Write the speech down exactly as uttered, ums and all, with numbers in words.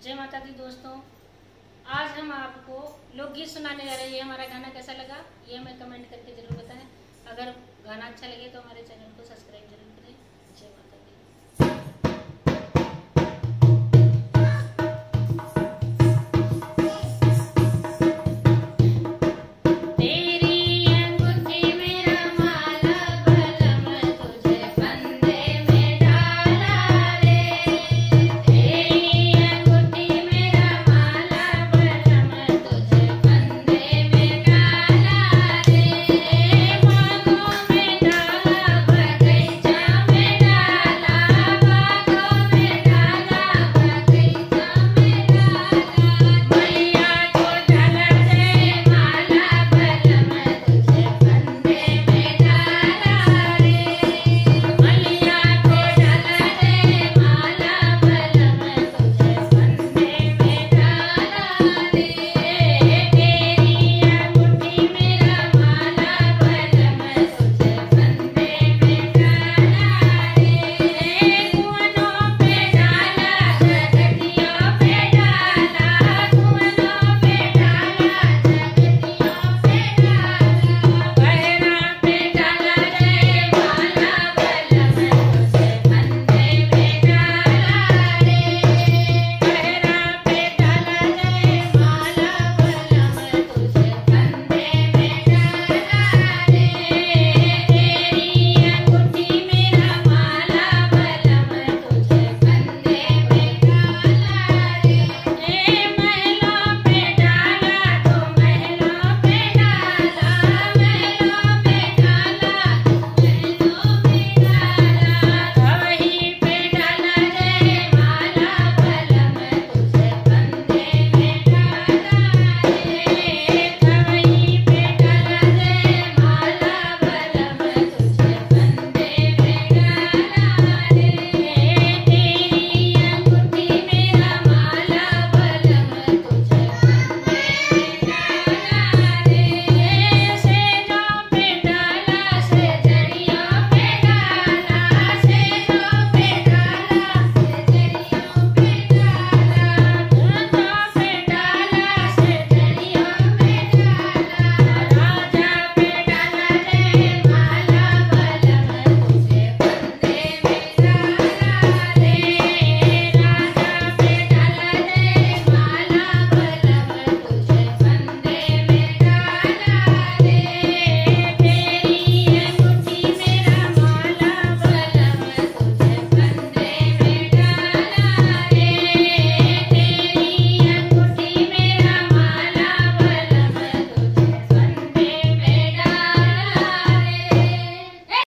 जय माता दी दोस्तों, आज हम आपको लोकगीत सुनाने जा रहे हैं। ये हमारा गाना कैसा लगा ये हमें कमेंट करके जरूर बताएं। अगर गाना अच्छा लगे तो हमारे चैनल को सब्सक्राइब जरूर करें। जय माता दी।